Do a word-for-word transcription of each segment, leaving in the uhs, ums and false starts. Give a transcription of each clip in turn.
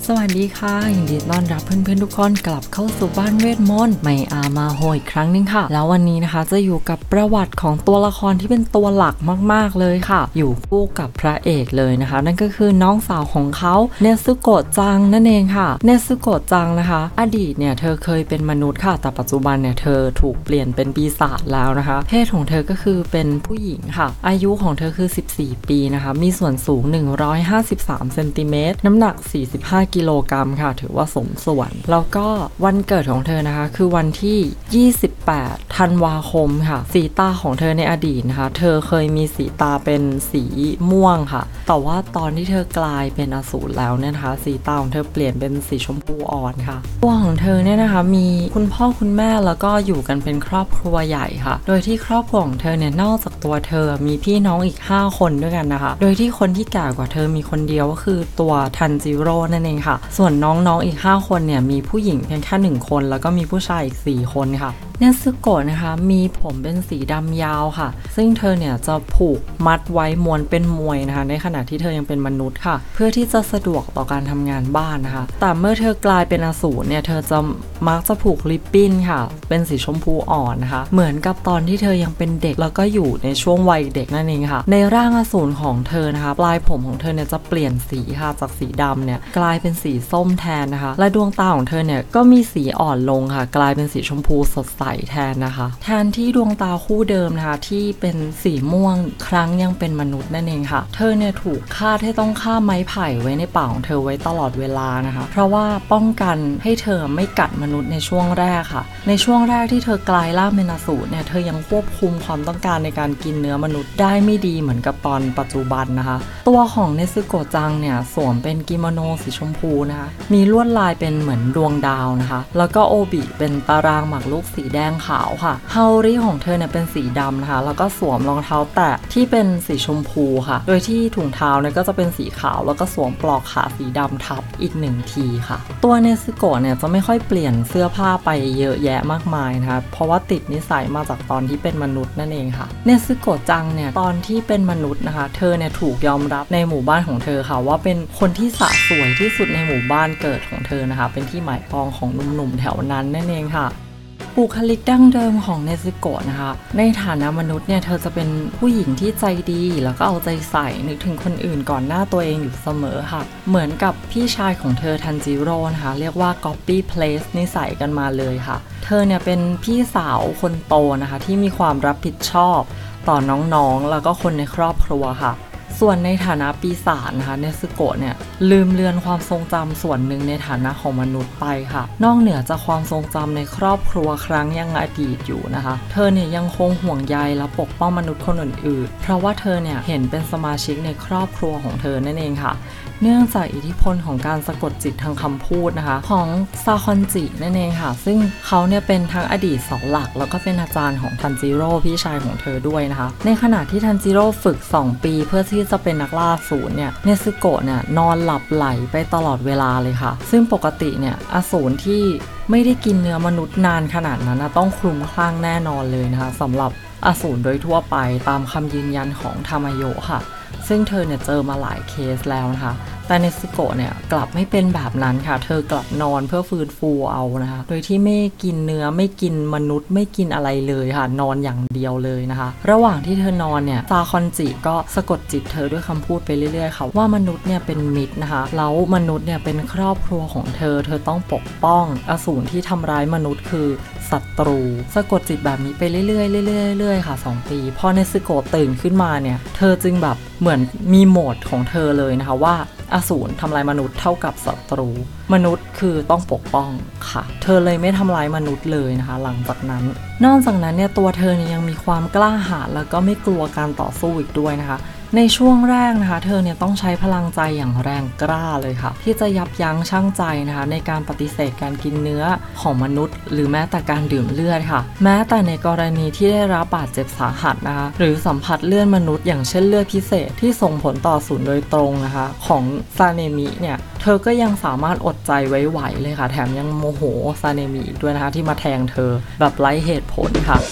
สวัสดีค่ะยินดีต้อนรับเพื่อนๆทุกคนกลับเข้าสู่บ้านเวทมนต์ไมอามาโฮอีกครั้งนึงค่ะแล้ววันนี้นะคะจะอยู่กับประวัติของตัวละครที่เป็นตัวหลักมากๆเลยค่ะอยู่คู่กับพระเอกเลยนะคะนั่นก็คือน้องสาวของเขาเนซึโกะจังนั่นเองค่ะเนซึโกะจังนะคะอดีตเนี่ยเธอเคยเป็นมนุษย์ค่ะแต่ปัจจุบันเนี่ยเธอถูกเปลี่ยนเป็นปีศาจแล้วนะคะเพศของเธอก็คือเป็นผู้หญิงค่ะอายุของเธอคือสิบสี่ปีนะคะมีส่วนสูงหนึ่งร้อยห้าสิบสามเซนติเมตรน้ำหนักสี่สิบห้ากิโลกรัมค่ะถือว่าสมส่วนแล้วก็วันเกิดของเธอนะคะคือวันที่ยี่สิบแปดธันวาคมค่ะสีตาของเธอในอดีตนะคะเธอเคยมีสีตาเป็นสีม่วงค่ะแต่ว่าตอนที่เธอกลายเป็นอสูรแล้วเนี่ยนะคะสีตาของเธอเปลี่ยนเป็นสีชมพูอ่อนค่ะตัวของเธอเนี่ยนะคะมีคุณพ่อคุณแม่แล้วก็อยู่กันเป็นครอบครัวใหญ่ค่ะโดยที่ครอบครัวของเธอเนี่ยนอกจากตัวเธอมีพี่น้องอีกห้าคนด้วยกันนะคะโดยที่คนที่แก่กว่าเธอมีคนเดียวก็คือตัวทันจิโร่นั่นเองค่ะส่วนน้องๆอีกห้าคนเนี่ยมีผู้หญิงเพียงแค่หนึ่งคนแล้วก็มีผู้ชายอีกสี่คนค่ะเนซึโกะนะคะมีผมเป็นสีดำยาวค่ะซึ่งเธอเนี่ยจะผูกมัดไว้ม้วนเป็นมวยนะคะในขณะที่เธอยังเป็นมนุษย์ค่ะเพื่อที่จะสะดวกต่อการทำงานบ้านนะคะแต่เมื่อเธอกลายเป็นอสูรเนี่ยเธอจะมักจะผูกริบบิ้นค่ะเป็นสีชมพูอ่อนนะคะเหมือนกับตอนที่เธอยังเป็นเด็กแล้วก็อยู่ในช่วงวัยเด็กนั่นเองค่ะในร่างอสูรของเธอนะคะปลายผมของเธอเนี่ยจะเปลี่ยนสีค่ะจากสีดำเนี่ยกลายเป็นสีส้มแทนนะคะและดวงตาของเธอเนี่ยก็มีสีอ่อนลงค่ะกลายเป็นสีชมพูสดใสแทนนะคะแทนที่ดวงตาคู่เดิมนะคะที่เป็นสีม่วงครั้งยังเป็นมนุษย์นั่นเองค่ะเธอเนี่ยถูกคาดให้ต้องฆ่าไม้ไผ่ไว้ในปากของเธอไว้ตลอดเวลานะคะเพราะว่าป้องกันให้เธอไม่กัดมนุษย์ในช่วงแรกค่ะในช่วงแรกที่เธอกลายร่างเป็นอสูรเนี่ยเธอยังควบคุมความต้องการในการกินเนื้อมนุษย์ได้ไม่ดีเหมือนกับตอนปัจจุบันนะคะตัวของเนซึโกะจังเนี่ยสวมเป็นกิโมโนสีชมพูนะคะมีลวดลายเป็นเหมือนดวงดาวนะคะแล้วก็โอบิเป็นตารางหมากรุกสีแดงขาวค่ะเฮาริของเธอเนี่ยเป็นสีดำนะคะแล้วก็สวมรองเท้าแตะที่เป็นสีชมพูค่ะโดยที่ถุงเท้าเนี่ยก็จะเป็นสีขาวแล้วก็สวมปลอกขาสีดำทับอีกหนึ่งทีค่ะตัวเนซึโกะเนี่ยจะไม่ค่อยเปลี่ยนเสื้อผ้าไปเยอะแยะมากมายนะคะเพราะว่าติดนิสัยมาจากตอนที่เป็นมนุษย์นั่นเองค่ะเนซึโกะจังเนี่ยตอนที่เป็นมนุษย์นะคะเธอเนี่ยถูกยอมรับในหมู่บ้านของเธอค่ะว่าเป็นคนที่สะสวยที่สุดในหมู่บ้านเกิดของเธอนะคะเป็นที่หมายปองของหนุ่มๆแถวนั้นนั่นเองค่ะบุคลิกดั้งเดิมของเนซึโกะนะคะในฐานะมนุษย์เนี่ยเธอจะเป็นผู้หญิงที่ใจดีแล้วก็เอาใจใส่นึกถึงคนอื่นก่อนหน้าตัวเองอยู่เสมอค่ะเหมือนกับพี่ชายของเธอทันจิโร่นะคะเรียกว่า copy paste นิสัยกันมาเลยค่ะเธอเนี่ยเป็นพี่สาวคนโตนะคะที่มีความรับผิดชอบต่อน้องๆแล้วก็คนในครอบครัวค่ะส่วนในฐานะปีศาจนะคะเนซึโกะเนี่ยลืมเลือนความทรงจำส่วนหนึ่งในฐานะของมนุษย์ไปค่ะนอกเหนือจากความทรงจำในครอบครัวครั้งยังอดีตอยู่นะคะเธอเนี่ยยังคงห่วงใยและปกป้องมนุษย์คนอื่นๆเพราะว่าเธอเนี่ยเห็นเป็นสมาชิกในครอบครัวของเธอนั่นเองค่ะเนื่องจากอิทธิพลของการสะกดจิตทางคำพูดนะคะของซาคอนจินั่นเองค่ะซึ่งเขาเนี่ยเป็นทั้งอดีตเสาหลักแล้วก็เป็นอาจารย์ของทันจิโร่พี่ชายของเธอด้วยนะคะในขณะที่ทันจิโร่ฝึกสองปีเพื่อที่จะเป็นนักล่าอสูรเนี่ยเนซึโกะเนี่ยนอนหลับไหลไปตลอดเวลาเลยค่ะซึ่งปกติเนี่ยอสูรที่ไม่ได้กินเนื้อมนุษย์นานขนาดนั้นนะต้องคลุ้มคลั่งแน่นอนเลยนะคะสำหรับอสูรโดยทั่วไปตามคำยืนยันของทามาโยะค่ะซึ่งเธอเนี่ยเจอมาหลายเคสแล้วนะคะแต่เนซึโกะเนี่ยกลับไม่เป็นแบบนั้นค่ะเธอกลับนอนเพื่อฟื้นฟูเอานะคะโดยที่ไม่กินเนื้อไม่กินมนุษย์ไม่กินอะไรเลยค่ะนอนอย่างเดียวเลยนะคะระหว่างที่เธอนอนเนี่ยซาคอนจิก็สะกดจิตเธอด้วยคำพูดไปเรื่อยๆค่ะว่ามนุษย์เนี่ยเป็นมิตรนะคะแล้วมนุษย์เนี่ยเป็นครอบครัวของเธอเธอต้องปกป้องอสูรที่ทำร้ายมนุษย์คือศัตรูสะกดจิตแบบนี้ไปเรื่อยๆเรื่อยๆเรื่อยๆค่ะสองปีพอเนซึโกะตื่นขึ้นมาเนี่ยเธอจึงแบบเหมือนมีโหมดของเธอเลยนะคะว่าอสูรทำลายมนุษย์เท่ากับศัตรูมนุษย์คือต้องปกป้องค่ะเธอเลยไม่ทำร้ายมนุษย์เลยนะคะหลังจากนั้นนอกจากนั้นเนี่ยตัวเธอเนี่ยยังมีความกล้าหาญแล้วก็ไม่กลัวการต่อสู้อีกด้วยนะคะในช่วงแรกนะคะเธอเนี่ยต้องใช้พลังใจอย่างแรงกล้าเลยค่ะที่จะยับยั้งชั่งใจนะคะในการปฏิเสธการกินเนื้อของมนุษย์หรือแม้แต่การดื่มเลือดค่ะแม้แต่ในกรณีที่ได้รับบาดเจ็บสาหัสนะคะหรือสัมผัสเลือดมนุษย์อย่างเช่นเลือดพิเศษที่ส่งผลต่อสูญโดยตรงนะคะของซาเนมิเนี่ยเธอก็ยังสามารถอดใจไว้ไหวเลยค่ะแถมยังโมโหซาเนมิอีกด้วยนะคะที่มาแทงเธอแบบไร้เหตุผลค่ะ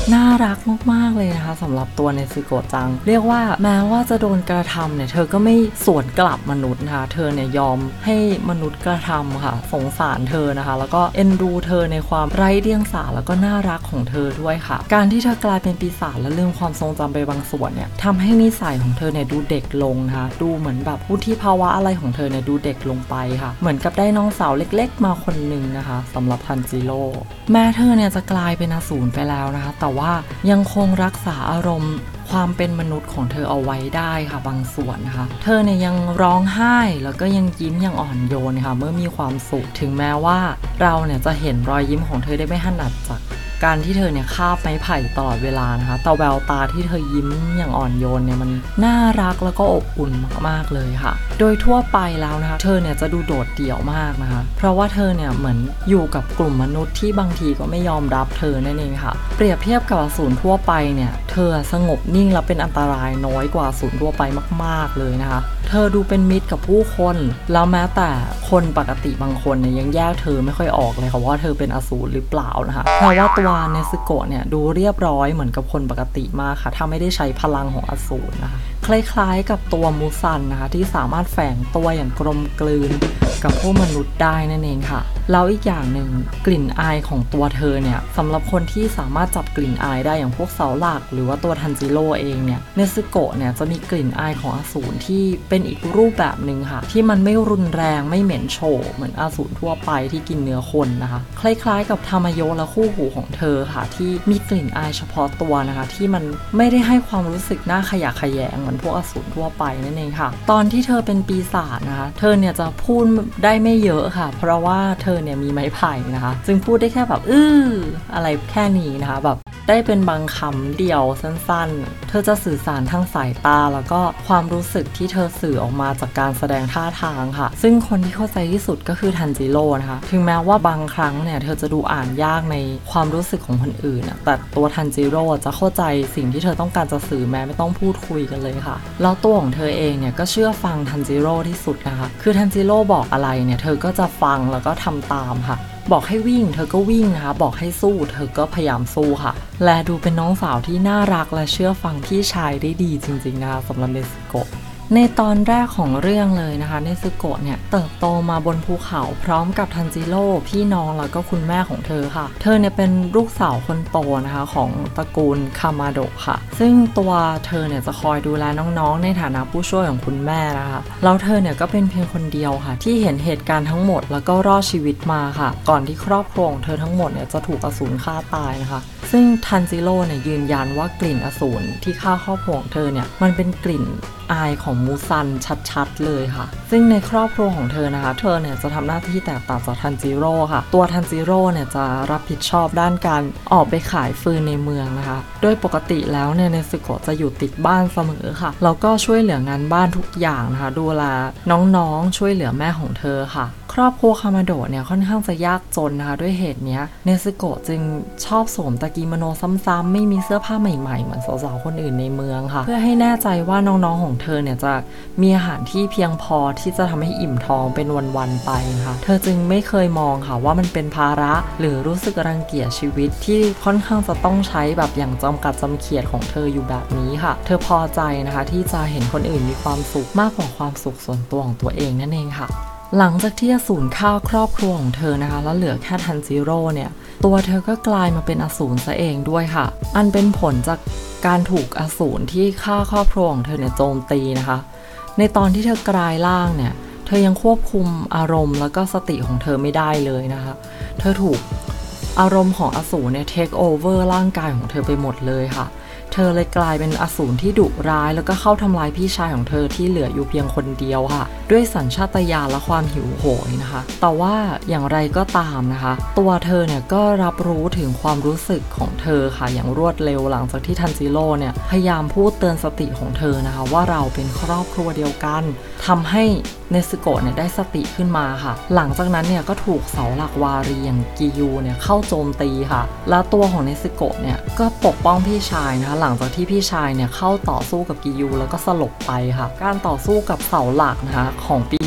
น่ารักมากๆเลยนะคะสำหรับตัวเนซึโกะจังเรียกว่าแม้ว่าจะโดนกระทำเนี่ยเธอก็ไม่สวนกลับมนุษย์นะคะเธอเนี่ยยอมให้มนุษย์กระทำค่ะสงสารเธอนะคะแล้วก็เอ็นดูเธอในความไร้เดียงสาแล้วก็น่ารักของเธอด้วยค่ะการที่เธอกลายเป็นปีศาจและลืมความทรงจำไปบางส่วนเนี่ยทำให้นิสัยของเธอเนี่ยดูเด็กลงนะคะดูเหมือนแบบวุฒิภาวะอะไรของเธอเนี่ยดูเด็กลงไปค่ะเหมือนกับได้น้องสาวเล็กๆมาคนหนึ่งนะคะสำหรับทันจิโร่แม้เธอเนี่ยจะกลายเป็นอสูรไปแล้วนะคะแต่ว่ายังคงรักษาอารมณ์ความเป็นมนุษย์ของเธอเอาไว้ได้ค่ะบางส่วนนะคะเธอเนี่ยยังร้องไห้แล้วก็ยังยิ้มอย่างอ่อนโยนค่ะเมื่อมีความสุขถึงแม้ว่าเราเนี่ยจะเห็นรอยยิ้มของเธอได้ไม่ถนัดจากการที่เธอเนี่ยคาบไม้ไผ่ตลอดเวลานะคะแต่แววตาที่เธอยิ้มอย่างอ่อนโยนเนี่ยมันน่ารักแล้วก็อบอุ่นมากๆเลยค่ะโดยทั่วไปแล้วนะคะเธอเนี่ยจะดูโดดเดี่ยวมากนะคะเพราะว่าเธอเนี่ยเหมือนอยู่กับกลุ่มมนุษย์ที่บางทีก็ไม่ยอมรับเธอนั่นเองค่ะเปรียบเทียบกับอสูรทั่วไปเนี่ยเธอสงบนิ่งและเป็นอันตรายน้อยกว่าอสูรทั่วไปมากๆเลยนะคะเธอดูเป็นมิตรกับผู้คนแล้วแม้แต่คนปกติบางคนเนี่ยยังแยกเธอไม่ค่อยออกเลยค่ะว่าเธอเป็นอสูรหรือเปล่านะคะเพราะว่าตัวเนซึโกะเนี่ยดูเรียบร้อยเหมือนกับคนปกติมากค่ะถ้าไม่ได้ใช้พลังของอสูรนะคะคล้ายๆกับตัวมูซันนะคะที่สามารถแฝงตัวอย่างกลมกลืนกับพวกมนุษย์ได้นั่นเองค่ะแล้วอีกอย่างหนึ่งกลิ่นอายของตัวเธอเนี่ยสำหรับคนที่สามารถจับกลิ่นอายได้อย่างพวกเสาหลักหรือว่าตัวทันจิโร่เองเนี่ยเนซึโกะเนี่ยจะมีกลิ่นอายของอสูรที่เป็นอีกรูปแบบหนึ่งค่ะที่มันไม่รุนแรงไม่เหม็นโฉบเหมือนอสูรทั่วไปที่กินเนื้อคนนะคะคล้ายๆกับทามายะและคู่หูของเธอค่ะที่มีกลิ่นอายเฉพาะตัวนะคะที่มันไม่ได้ให้ความรู้สึกน่าขยะแขยงเหมือนพวกอสูรทั่วไปนั่นเองค่ะตอนที่เธอเป็นปีศาจนะคะเธอเนี่ยจะพูดได้ไม่เยอะค่ะเพราะว่าเธอเนี่ยมีไม้ไผ่นะคะจึงพูดได้แค่แบบอื้ออะไรแค่นี้นะคะแบบได้เป็นบางคำเดียวสั้นๆเธอจะสื่อสารทางสายตาแล้วก็ความรู้สึกที่เธอสื่อออกมาจากการแสดงท่าทางค่ะซึ่งคนที่เข้าใจที่สุดก็คือทันจิโร่นะคะถึงแม้ว่าบางครั้งเนี่ยเธอจะดูอ่านยากในความรู้สึกของคนอื่นนะแต่ตัวทันจิโร่จะเข้าใจสิ่งที่เธอต้องการจะสื่อแม้ไม่ต้องพูดคุยกันเลยค่ะแล้วตัวของเธอเองเนี่ยก็เชื่อฟังทันจิโร่ที่สุดนะคะคือทันจิโร่บอกอะไรเนี่ยเธอก็จะฟังแล้วก็ทำตามค่ะบอกให้วิ่งเธอก็วิ่งนะคะบอกให้สู้เธอก็พยายามสู้ค่ะและดูเป็นน้องสาวที่น่ารักและเชื่อฟังพี่ชายได้ดีจริงๆนะคะสำหรับเนซึโกะในตอนแรกของเรื่องเลยนะคะเนซึโกะเนี่ยเติบโตมาบนภูเขาพร้อมกับทันจิโร่พี่น้องแล้วก็คุณแม่ของเธอค่ะเธอเนี่ยเป็นลูกสาวคนโตนะคะของตระกูลคามาโดะค่ะซึ่งตัวเธอเนี่ยจะคอยดูแลน้องๆในฐานะผู้ช่วยของคุณแม่นะคะแล้วเธอเนี่ยก็เป็นเพียงคนเดียวค่ะที่เห็นเหตุการณ์ทั้งหมดแล้วก็รอดชีวิตมาค่ะก่อนที่ครอบครัวของเธอทั้งหมดเนี่ยจะถูกอสูรฆ่าตายนะคะซึ่งทันจิโร่เนี่ยยืนยันว่ากลิ่นอสูรที่ฆ่าครอบครัวของเธอเนี่ยมันเป็นกลิ่นอายของมูซันชัดๆเลยค่ะซึ่งในครอบครัวของเธอนะคะเธอเนี่ยจะทำหน้าที่แตกต่างจากทันจิโร่ค่ะตัวทันจิโร่เนี่ยจะรับผิดชอบด้านการออกไปขายฟืนในเมืองนะคะโดยปกติแล้วเนี่ยเนซึโกะจะอยู่ติดบ้านเสมอค่ะแล้วก็ช่วยเหลืองานบ้านทุกอย่างนะคะดูแลน้องๆช่วยเหลือแม่ของเธอค่ะครอบครัวคามาโดะเนี่ยค่อนข้างจะยากจนนะคะด้วยเหตุนี้เนซึโกะจึงชอบสวมตะกิโมโนซ้ำๆไม่มีเสื้อผ้าใหม่ๆเหมือนสาวๆคนอื่นในเมืองค่ะเพื่อให้แน่ใจว่าน้องๆของเธอเนี่ยจะมีอาหารที่เพียงพอที่จะทำให้อิ่มท้องเป็นวันๆไปนะคะเธอจึงไม่เคยมองค่ะว่ามันเป็นภาระหรือรู้สึกรังเกียจชีวิตที่ค่อนข้างจะต้องใช้แบบอย่างจำกัดจำเขียดของเธออยู่แบบนี้ค่ะเธอพอใจนะคะที่จะเห็นคนอื่นมีความสุขมากกว่าความสุขส่วนตัวของตัวเองนั่นเองค่ะหลังจากที่อสูรฆ่าครอบครัวของเธอนะคะแล้วเหลือแค่ทันจิโร่เนี่ยตัวเธอก็กลายมาเป็นอสูรซะเองด้วยค่ะอันเป็นผลจากการถูกอสูรที่ฆ่าครอบครัวของเธอเนี่ยโจมตีนะคะในตอนที่เธอกลายร่างเนี่ยเธอยังควบคุมอารมณ์แล้วก็สติของเธอไม่ได้เลยนะคะเธอถูกอารมณ์ของอสูรเนี่ยเทคโอเวอร์ร่างกายของเธอไปหมดเลยค่ะเธอเลยกลายเป็นอสูรที่ดุร้ายแล้วก็เข้าทำลายพี่ชายของเธอที่เหลืออยู่เพียงคนเดียวค่ะด้วยสัญชาตญาณและความหิวโหยนะคะแต่ว่าอย่างไรก็ตามนะคะตัวเธอเนี่ยก็รับรู้ถึงความรู้สึกของเธอค่ะอย่างรวดเร็วหลังจากที่ทันจิโร่เนี่ยพยายามพูดเตือนสติของเธอนะคะว่าเราเป็นครอบครัวเดียวกันทำให้เนซึโกะเนี่ยได้สติขึ้นมาค่ะหลังจากนั้นเนี่ยก็ถูกเสาหลักวารีอย่างกิยูเนี่ยเข้าโจมตีค่ะแล้วตัวของเนซึโกะเนี่ยก็ปกป้องพี่ชายนะคะหลังจากที่พี่ชายเนี่ยเข้าต่อสู้กับกิยูแล้วก็สลบไปค่ะการต่อสู้กับเสาหลักนะคะของปี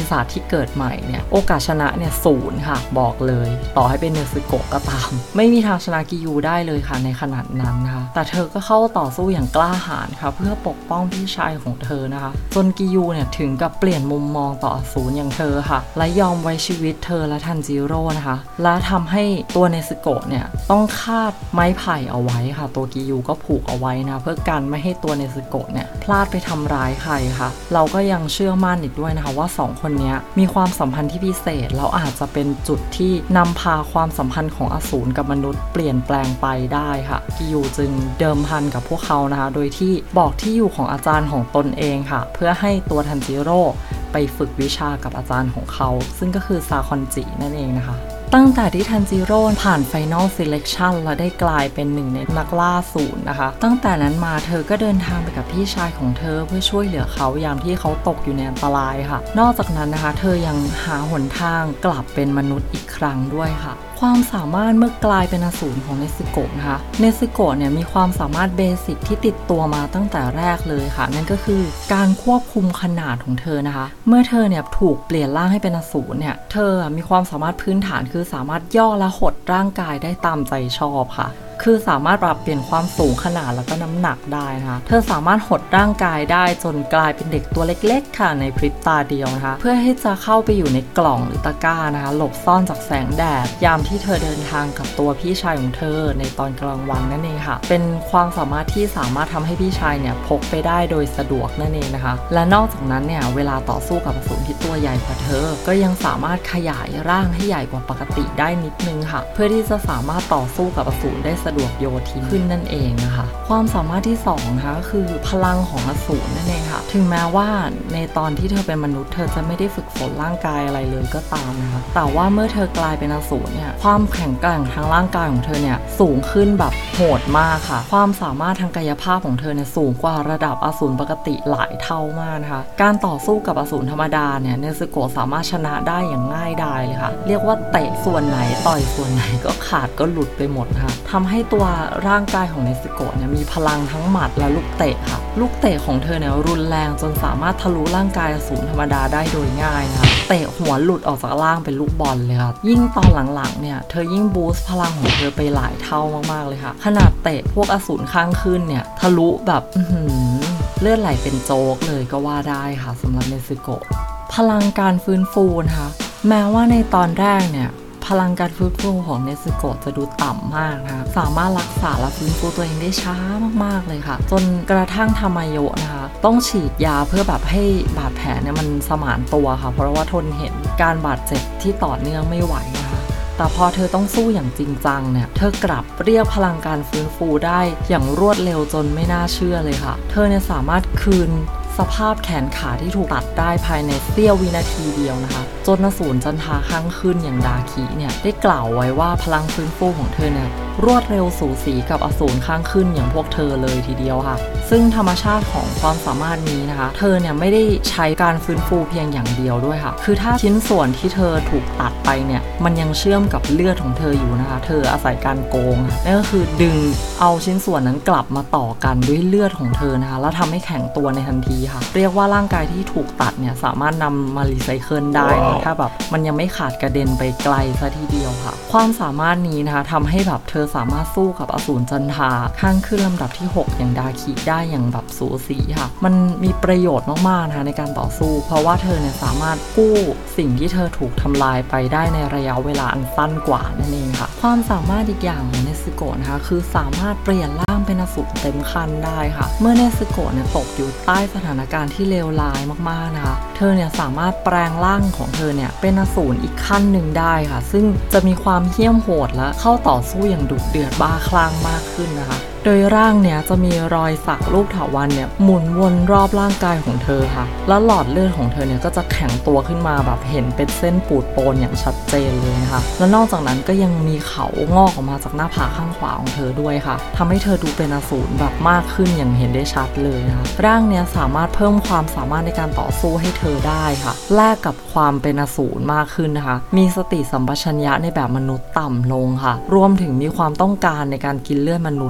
ศาจที่เกิดใหม่เนี่ยโอกาสชนะเนี่ยศูนย์ค่ะบอกเลยต่อให้เป็นเนซึโกะก็ตามไม่มีทางชนะกิยูได้เลยค่ะในขนาดนั้นนะคะแต่เธอก็เข้าต่อสู้อย่างกล้าหาญค่ะเพื่อปกป้องพี่ชายของเธอนะคะจนกิยูเนี่ยถึงกับเปลี่ยนมุมมองต่ออสูรอย่างเธอค่ะและยอมไว้ชีวิตเธอและทันจิโร่นะคะและทำให้ตัวเนซึโกะเนี่ยต้องคาดไม้ไผ่เอาไว้ค่ะตัวกิยูก็ผูกเอาไว้นะเพื่อกันไม่ให้ตัวเนซึโกะเนี่ยพลาดไปทำร้ายใครค่ะเราก็ยังเชื่อมั่นอีกด้วยนะคะว่าสองคนนี้มีความสัมพันธ์ที่พิเศษแล้วอาจจะเป็นจุดที่นำพาความสัมพันธ์ของอสูรกับมนุษย์เปลี่ยนแปลงไปได้ค่ะกิยูจึงเดิมพันกับพวกเขานะคะโดยที่บอกที่อยู่ของอาจารย์ของตนเองค่ะเพื่อให้ตัวทันจิโร่ไปฝึกวิชากับอาจารย์ของเขาซึ่งก็คือซาคอนจินั่นเองนะคะตั้งแต่ที่ทันจิโร่ผ่าน Final Selection และได้กลายเป็นหนึ่งในนักล่าศูนย์นะคะตั้งแต่นั้นมาเธอก็เดินทางไปกับพี่ชายของเธอเพื่อช่วยเหลือเขายามที่เขาตกอยู่ในอันตรายค่ะนอกจากนั้นนะคะเธอยังหาหนทางกลับเป็นมนุษย์อีกครั้งด้วยค่ะความสามารถเมื่อกลายเป็นอสูรของเนซึโกะนะคะเนซึโกะเนี่ยมีความสามารถเบสิกที่ติดตัวมาตั้งแต่แรกเลยค่ะนั่นก็คือการควบคุมขนาดของเธอนะคะเมื่อเธอเนี่ยถูกเปลี่ยนร่างให้เป็นอสูรเนี่ยเธอมีความสามารถพื้นฐานคือสามารถย่อและหดร่างกายได้ตามใจชอบค่ะคือสามารถปรับเปลี่ยนความสูงขนาดแล้วก็น้ำหนักได้นะคะเธอสามารถหดร่างกายได้จนกลายเป็นเด็กตัวเล็กๆค่ะในพริบตาเดียวนะคะเพื่อให้จะเข้าไปอยู่ในกล่องหรือตะกร้านะคะหลบซ่อนจากแสงแดดยามที่เธอเดินทางกับตัวพี่ชายของเธอในตอนกลางวันนั่นเองค่ะเป็นความสามารถที่สามารถทำให้พี่ชายเนี่ยพกไปได้โดยสะดวกนั่นเองนะคะและนอกจากนั้นเนี่ยเวลาต่อสู้กับอสูรที่ตัวใหญ่กว่าเธอก็ยังสามารถขยายร่างให้ใหญ่กว่าปกติได้นิดนึงค่ะเพื่อที่จะสามารถต่อสู้กับอสูรได้สะดวกโยทินขึ้นนั่นเองนะคะความสามารถที่สองนะคะก็คือพลังของอสูรนั่นเองค่ะถึงแม้ว่าในตอนที่เธอเป็นมนุษย์เธอจะไม่ได้ฝึกฝนร่างกายอะไรเลยก็ตามนะคะแต่ว่าเมื่อเธอกลายเป็นอสูรเนี่ยความแข็งแกร่งทางร่างกายของเธอเนี่ยสูงขึ้นแบบโหดมากค่ะความสามารถทางกายภาพของเธอเนี่ยสูงกว่าระดับอสูรปกติหลายเท่ามากนะคะการต่อสู้กับอสูรธรรมดาเนี่ยเนซึโกะสามารถชนะได้อย่างง่ายดายเลยค่ะเรียกว่าเตะส่วนไหนต่อยส่วนไหนก็ขาดก็หลุดไปหมดค่ะทำให้ตัวร่างกายของเนซึโกะเนี่ยมีพลังทั้งหมัดและลูกเตะค่ะลูกเตะของเธอเนี่ยรุนแรงจนสามารถทะลุร่างกายอสูรธรรมดาได้โดยง่ายนะคะเตะหัวหลุดออกจากร่างเป็นลูกบอลเลยค่ะยิ่งตอนหลังๆเนี่ยเธอยิ่งบูสต์พลังของเธอไปหลายเท่ามากๆเลยค่ะขนาดเตะพวกอสูรข้างขึ้นเนี่ยทะลุแบบเลือดไหลเป็นโจ๊กเลยก็ว่าได้ค่ะสำหรับเนซึโกะพลังการฟื้นฟูนะคะแม้ว่าในตอนแรกเนี่ยพลังการฟื้นฟูของเนซึโกะจะดูต่ำมากนะคะสามารถรักษาและฟื้นฟูตัวเองได้ช้ามากๆเลยค่ะจนกระทั่งทามาโยะนะคะต้องฉีดยาเพื่อแบบให้บาดแผลเนี่ยมันสมานตัวค่ะเพราะว่าทนเห็นการบาดเจ็บที่ต่อเนื่องไม่ไหวนะคะแต่พอเธอต้องสู้อย่างจริงจังเนี่ยเธอกลับเรียกพลังการฟื้นฟูได้อย่างรวดเร็วจนไม่น่าเชื่อเลยค่ะเธอเนี่ยสามารถคืนสภาพแขนขาที่ถูกตัดได้ภายในเสี้ยววินาทีเดียวนะคะจนอสูรจันทราข้างขึ้นอย่างดาคิเนี่ยได้กล่าวไว้ว่าพลังฟื้นฟูของเธอเนี่ยรวดเร็วสูสีกับอสูรข้างขึ้นอย่างพวกเธอเลยทีเดียวค่ะซึ่งธรรมชาติของความสามารถนี้นะคะเธอเนี่ยไม่ได้ใช้การฟื้นฟูเพียงอย่างเดียวด้วยค่ะคือถ้าชิ้นส่วนที่เธอถูกตัดไปเนี่ยมันยังเชื่อมกับเลือดของเธออยู่นะคะเธออาศัยการโกงนั่นก็คือดึงเอาชิ้นส่วนนั้นกลับมาต่อกันด้วยเลือดของเธอนะคะแล้วทำให้แข็งตัวในทันทีค่ะเรียกว่าร่างกายที่ถูกตัดเนี่ยสามารถนำมารีไซเคิลได้นะถ้าแบบมันยังไม่ขาดกระเด็นไปไกลซะทีเดียวค่ะความสามารถนี้นะคะทำให้แบบเธอสามารถสู้กับอสูรจันทราข้างขึ้นลำดับที่หกอย่างดาคิได้อย่างแบบสูสีค่ะมันมีประโยชน์มากๆนะคะในการต่อสู้เพราะว่าเธอเนี่ยสามารถกู้สิ่งที่เธอถูกทำลายไปได้ในระยะเวลาอันสั้นกว่านั่นเองค่ะความสามารถอีกอย่างของเนซึโกะนะคะคือสามารถเปลี่ยนร่างเป็นอสูรเต็มคันได้ค่ะเมื่อเนซึโกะเนี่ยตกอยู่ใต้สถานการณ์ที่เลวร้ายมากๆนะคะเธอเนี่ยสามารถแปลงร่างของเธอเนี่ยเป็นอสูรอีกขั้นหนึ่งได้ค่ะซึ่งจะมีความเหี้ยมโหดและเข้าต่อสู้อย่างดุเดือดบ้าคลั่งมากขึ้นนะคะโดยร่างเนี่ยจะมีรอยสักรูปถาวัลย์เนี่ยหมุนวนรอบร่างกายของเธอค่ะแล้วหลอดเลือดของเธอเนี่ยก็จะแข็งตัวขึ้นมาแบบเห็นเป็นเส้นปูดโปนอย่างชัดเจนเลยนะคะและนอกจากนั้นก็ยังมีเขางอกออกมาจากหน้าผากข้างขวาของเธอด้วยค่ะทำให้เธอดูเป็นอสูรแบบมากขึ้นอย่างเห็นได้ชัดเลยนะคะร่างเนี่ยสามารถเพิ่มความสามารถในการต่อสู้ให้เธอได้ค่ะแลกกับความเป็นอสูรมากขึ้นนะคะมีสติสัมปชัญญะในแบบมนุษย์ต่ำลงค่ะรวมถึงมีความต้องการในการกินเลือดมนุษย์นะคะบ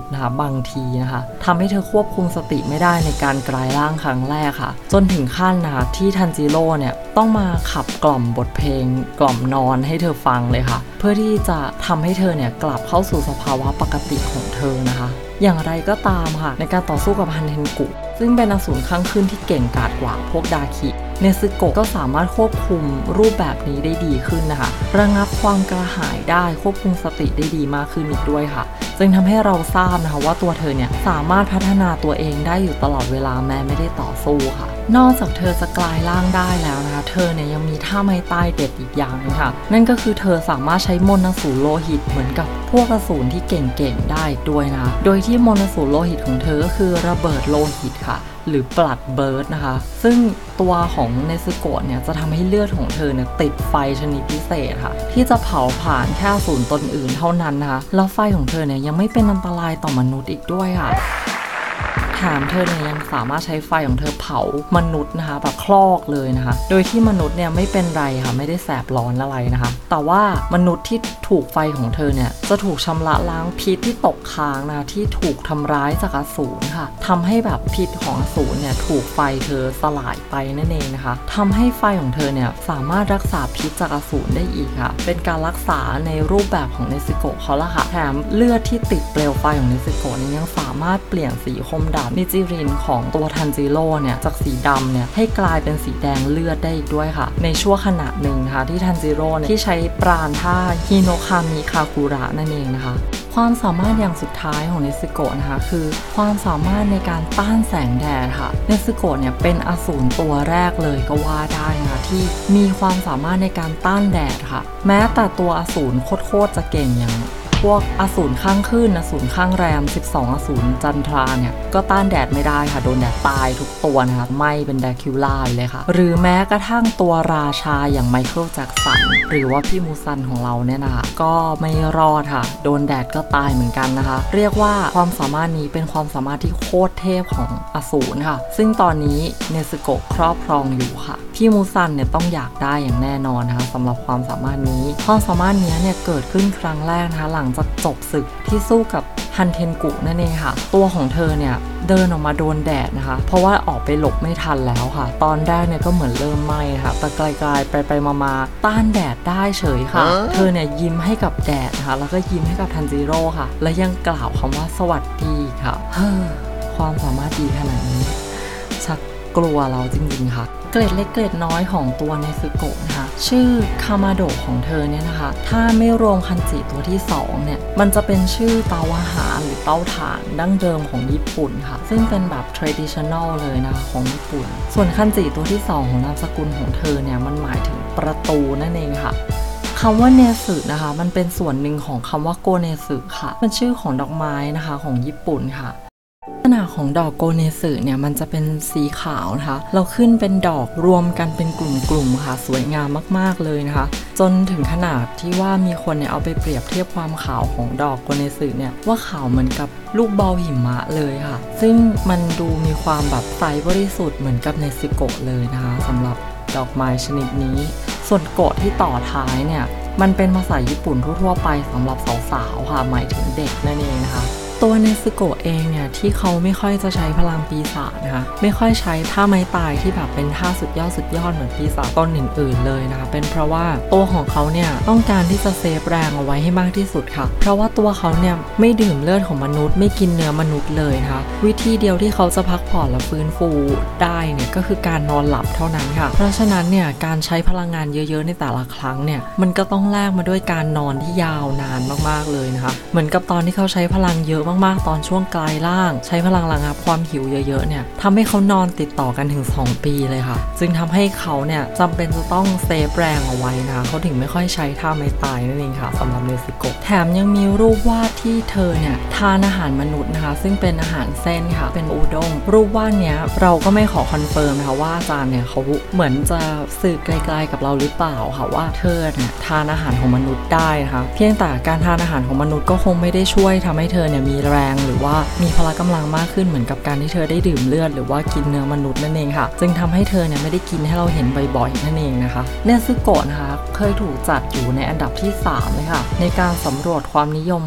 างทีนะคะทำให้เธอควบคุมสติไม่ได้ในการกลายร่างครั้งแรกค่ะจนถึงขั้นนะคะที่ทันจิโร่เนี่ยต้องมาขับกล่อมบทเพลงกล่อมนอนให้เธอฟังเลยค่ะเพื่อที่จะทำให้เธอเนี่ยกลับเข้าสู่สภาวะปกติของเธอนะคะอย่างไรก็ตามค่ะในการต่อสู้กับฮันเทนกุซึ่งเป็นอสูรข้างขึ้นที่เก่งกาจกว่าพวกดาคิเนซึโกะก็สามารถควบคุมรูปแบบนี้ได้ดีขึ้นนะคะระงับความกระหายได้ควบคุมสติได้ดีมากขึ้นอีกด้วยค่ะจึงทำให้เราทราบนะคะว่าตัวเธอเนี่ยสามารถพัฒนาตัวเองได้อยู่ตลอดเวลาแม้ไม่ได้ต่อสู้ค่ะนอกจากเธอจะกลายร่างได้แล้วนะคะเธอเนี่ยยังมีท่าไม้ตายเด็ดอีกอย่างนึงค่ะนั่นก็คือเธอสามารถใช้มนต์อสูรโลหิตเหมือนกับพวกอสูรที่เก่งๆได้ด้วยนะโดยที่มนต์อสูรโลหิตของเธอก็คือระเบิดโลหิตค่ะหรือปลัดเบิร์ดนะคะซึ่งตัวของเนซึโกะเนี่ยจะทำให้เลือดของเธอเนี่ยติดไฟชนิดพิเศษค่ะที่จะเผาผ่านแค่อสูรตนอื่นเท่านั้นนะคะแล้วไฟของเธอเนี่ยยังไม่เป็นอันตรายต่อมนุษย์อีกด้วยค่ะแถมเธอเนี่ยยังสามารถใช้ไฟของเธอเผามนุษย์นะคะแบบคลอกเลยนะคะโดยที่มนุษย์เนี่ยไม่เป็นไรค่ะไม่ได้แสบร้อนอะไรนะคะแต่ว่ามนุษย์ที่ถูกไฟของเธอเนี่ยจะถูกชำระล้างพิษที่ตกค้างนะที่ถูกทำร้ายจากอสูรค่ะทำให้แบบพิษของอสูรเนี่ยถูกไฟเธอสลายไปนั่นเองนะคะทำให้ไฟของเธอเนี่ยสามารถรักษาพิษจากอสูรได้อีกค่ะเป็นการรักษาในรูปแบบของเนซึโกะเขาละค่ะแถมเลือดที่ติดเปลวไฟของเนซึโกะเนี่ยยังสามารถเปลี่ยนสีคมดาบนิจิรินของตัวทันจิโร่เนี่ยจากสีดำเนี่ยให้กลายเป็นสีแดงเลือดได้อีกด้วยค่ะในช่วงขณะหนึ่งนะคะที่ทันจิโร่เนี่ยที่ใช้ปราณท่าฮิโนคามิคากุระนั่นเองนะคะความสามารถอย่างสุดท้ายของเนซึโกะนะคะคือความสามารถในการต้านแสงแดดค่ะเนซึโกะเนี่ยเป็นอสูรตัวแรกเลยก็ว่าได้นะคะที่มีความสามารถในการต้านแดดค่ะแม้แต่ตัวอสูรโคตรๆจะเก่งอย่างพวกอสูรข้างขึ้นอสูรข้างแรมสิบสองอสูรจันทราเนี่ยก็ต้านแดดไม่ได้ค่ะโดนแดดตายทุกตัวนะคะไหม้เป็นแดคิวล่าเลยค่ะหรือแม้กระทั่งตัวราชาอย่างไมเคิลแจ็คสันหรือว่าพี่มูซันของเราเนี่ยนะคะก็ไม่รอดค่ะโดนแดดก็ตายเหมือนกันนะคะเรียกว่าความสามารถนี้เป็นความสามารถที่โคตรเทพของอสูรค่ะซึ่งตอนนี้เนซึโกะครอบครองอยู่ค่ะพี่มูซันเนี่ยต้องอยากได้อย่างแน่นอนนะคะสำหรับความสามารถนี้ความสามารถนี้เนี่ยเกิดขึ้นครั้งแรกนะคะหลังจากจบศึกที่สู้กับฮันเทนกุนั่นเองค่ะตัวของเธอเนี่ยเดินออกมาโดนแดดนะคะเพราะว่าออกไปหลบไม่ทันแล้วค่ะตอนแรกเนี่ยก็เหมือนเริ่มไหม้ค่ะแต่ไกลๆไปไปมาๆต้านแดดได้เฉยค่ะเธอเนี่ยยิ้มให้กับแดดนะคะแล้วก็ยิ้มให้กับทันจิโร่ค่ะและยังกล่าวคำว่าสวัสดีค่ะเฮ้อความสามารถดีขนาดนี้ชักกลัวเราจริงๆค่ะเกร็ดเล็กเกร็ดน้อยของตัวเนซึโกะนะคะชื่อคามาโดะของเธอเนี่ยนะคะถ้าไม่รวมคันจิตัวที่สองเนี่ยมันจะเป็นชื่อเตาอาหารหรือเตาถ่านดั้งเดิมของญี่ปุ่นค่ะซึ่งเป็นแบบ traditional เลยนะคะของญี่ปุ่นส่วนคันจิตัวที่สองของนามสกุลของเธอเนี่ยมันหมายถึงประตูนั่นเองค่ะคำว่าเนสึนะคะมันเป็นส่วนหนึ่งของคำว่าโกเนสึค่ะเป็นชื่อของดอกไม้นะคะของญี่ปุ่นค่ะลักษณะของดอกโกเนสึเนี่ยมันจะเป็นสีขาวนะคะเราขึ้นเป็นดอกรวมกันเป็นกลุ่มๆค่ะสวยงามมากๆเลยนะคะจนถึงขนาดที่ว่ามีคนเนี่ยเอาไปเปรียบเทียบความขาวของดอกโกเนสึเนี่ยว่าขาวเหมือนกับลูกบอลหิมะเลยค่ะซึ่งมันดูมีความแบบใสบริสุทธิ์เหมือนกับเนซึโกะเลยนะคะสำหรับดอกไม้ชนิดนี้ส่วนโกะที่ต่อท้ายเนี่ยมันเป็นภาษาญี่ปุ่นทั่วๆไปสำหรับสาวๆค่ะหมายถึงเด็กนั่นเองนะคะตัวเนซึโกะเองเนี่ยที่เขาไม่ค่อยจะใช้พลังปีศาจนะคะไม่ค่อยใช้ท่าไม้ตายที่แบบเป็นท่าสุดยอดสุดยอดเหมือนปีศาจตนอื่นๆเลยนะคะเป็นเพราะว่าตัวของเขาเนี่ยต้องการที่จะเซฟแรงเอาไว้ให้มากที่สุดค่ะเพราะว่าตัวเขาเนี่ยไม่ดื่มเลือดของมนุษย์ไม่กินเนื้อมนุษย์เลยนะคะวิธีเดียวที่เขาจะพักผ่อนและฟื้นฟูได้เนี่ยก็คือการนอนหลับเท่านั้นค่ะเพราะฉะนั้นเนี่ยการใช้พลังงานเยอะๆในแต่ละครั้งเนี่ยมันก็ต้องแลกมาด้วยการนอนที่ยาวนานมากๆเลยนะคะเหมือนกับตอนที่เขาใช้พลังเยอะมากๆตอนช่วงกลายร่างใช้พลังระงับความหิวเยอะๆเนี่ยทำให้เขานอนติดต่อกันถึงสองปีเลยค่ะจึงทำให้เขาเนี่ยจำเป็นจะต้องเซฟแรงเอาไว้นะเขาถึงไม่ค่อยใช้ท่าไม้ตายนั่นเองค่ะสำหรับเนซึโกะแถมยังมีรูปวาดที่เธอเนี่ยทานอาหารมนุษย์นะคะซึ่งเป็นอาหารเส้นค่ะเป็นอุด้งรูปวาดเนี้ยเราก็ไม่ขอคอนเฟิร์มนะคะว่าอาจารย์เนี่ยเขาเหมือนจะสื่อไกลๆกับเราหรือเปล่าค่ะว่าเธอเนี่ยทานอาหารของมนุษย์ได้นะคะเพียงแต่การทานอาหารของมนุษย์ก็คงไม่ได้ช่วยทำให้เธอเนี่ยมีแรงหรือว่ามีพละกำลังมากขึ้นเหมือนกับการที่เธอได้ดื่มเลือดหรือว่ากินเนื้อมนุษย์นั่นเองค่ะจึงทำให้เธอเนี่ยไม่ได้กินให้เราเห็นบ่อยๆนั่นเองนะคะเนซึโกะนะคะเคยถูกจัดอยู่ในอันดับที่สามเลยค่ะในการสำรวจความนิยมตัวละ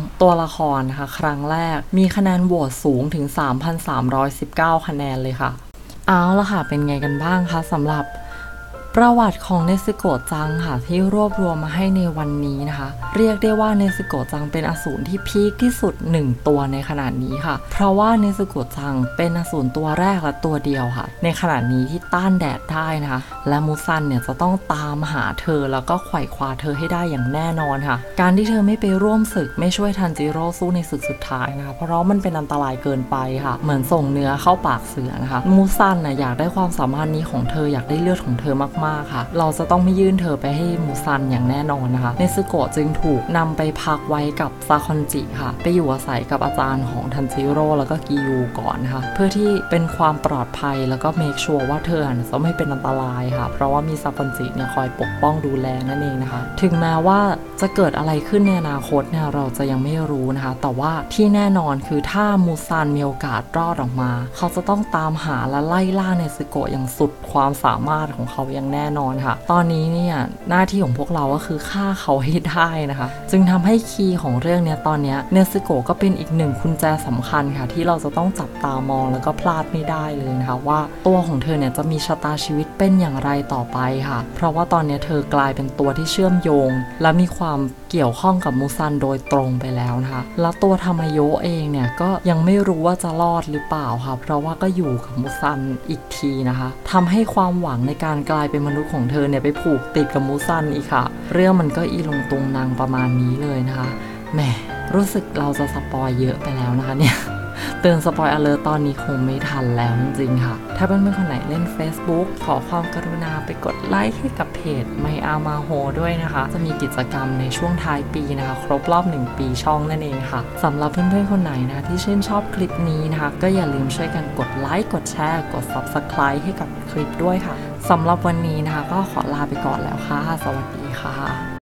ละครนะคะครั้งแรกมีคะแนนโหวตสูงถึง สามพันสามร้อยสิบเก้า คะแนนเลยค่ะเอาละค่ะเป็นไงกันบ้างคะสำหรับประวัติของเนซึโกะจังค่ะที่รวบรวมมาให้ในวันนี้นะคะเรียกได้ว่าเนซึโกะจังเป็นอสูรที่พีคที่สุดหนึ่งตัวในขณะนี้ค่ะเพราะว่าเนซึโกะจังเป็นอสูรตัวแรกและตัวเดียวค่ะในขณะนี้ที่ต้านแดดได้นะคะและมูซันเนี่ยจะต้องตามหาเธอแล้วก็ไขว่คว้าเธอให้ได้อย่างแน่นอนค่ะการที่เธอไม่ไปร่วมศึกไม่ช่วยทันจิโร่สู้ในศึกสุดท้ายนะคะเพราะมันเป็นอันตรายเกินไปค่ะเหมือนส่งเนื้อเข้าปากเสือนะคะมูซันน่ะอยากได้ความสามารถนี้ของเธออยากได้เลือดของเธอมากๆค่ะเราจะต้องไม่ยื่นเธอไปให้มูซันอย่างแน่นอนนะคะเนซึโกะจึงถูกนำไปพักไว้กับซาคอนจิค่ะไปอยู่อาศัยกับอาจารย์ของทันจิโร่แล้วก็กิยูก่อนนะคะเพื่อที่เป็นความปลอดภัยแล้วก็เมคชัวร์ว่าเธอจะไม่เป็นอันตรายค่ะเพราะว่ามีซาคอนจิเนี่ยคอยปกป้องดูแลนั่นเองนะคะถึงแม้ว่าจะเกิดอะไรขึ้นในอนาคตเนี่ยเราจะยังไม่รู้นะคะแต่ว่าที่แน่นอนคือถ้ามูซันมีโอกาสรอดออกมาเขาจะต้องตามหาและไล่ล่าเนซึโกะอย่างสุดความสามารถของเขาอย่างแน่นอนค่ะตอนนี้เนี่ยหน้าที่ของพวกเราก็คือฆ่าเขาให้ได้นะคะจึงทำให้คีย์ของเรื่องนี้ตอนนี้เนซึโกะก็เป็นอีกหนึ่งกุญแจสำคัญค่ะที่เราจะต้องจับตามองแล้วก็พลาดไม่ได้เลยนะคะว่าตัวของเธอเนี่ยจะมีชะตาชีวิตเป็นอย่างไรต่อไปค่ะเพราะว่าตอนนี้เธอกลายเป็นตัวที่เชื่อมโยงและมีความเกี่ยวข้องกับมูซันโดยตรงไปแล้วนะคะแล้วตัวทามาโยะเองเนี่ยก็ยังไม่รู้ว่าจะรอดหรือเปล่าค่ะเพราะว่าก็อยู่กับมูซันอีกทีนะคะทำให้ความหวังในการกลายเป็นมนุษย์ของเธอเนี่ยไปผูกติดกับมูซันอีกค่ะเรื่องมันก็อีลงตุงนางประมาณนี้เลยนะคะแหมรู้สึกเราจะสปอยเยอะไปแล้วนะคะเนี่ยเตือนสปอยอเลิร์ตตอนนี้คงไม่ทันแล้วจริงๆค่ะถ้าเพื่อนๆคนไหนเล่น Facebook ขอความกรุณาไปกดไลค์ให้กับเพจไมอามาโฮด้วยนะคะจะมีกิจกรรมในช่วงท้ายปีนะคะครบรอบหนึ่งปีช่องนั่นเองค่ะสำหรับเพื่อนๆคนไหนนะที่ชื่นชอบคลิปนี้นะคะก็อย่าลืมช่วยกันกดไลค์กดแชร์กด ซับสไครบ์ ให้กับคลิปด้วยค่ะสำหรับวันนี้นะคะก็ขอลาไปก่อนแล้วค่ะสวัสดีค่ะ